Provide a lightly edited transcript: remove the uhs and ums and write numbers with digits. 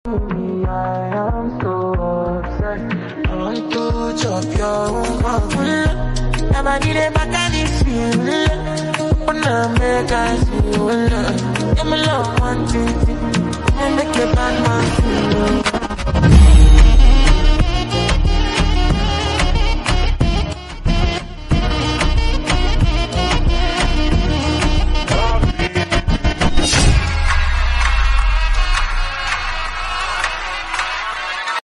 Me, I am so obsessed. I want to chop your heart. Never need a mechanic feel. Wanna make us feel love. Give me love one thing. Make a bad man feel.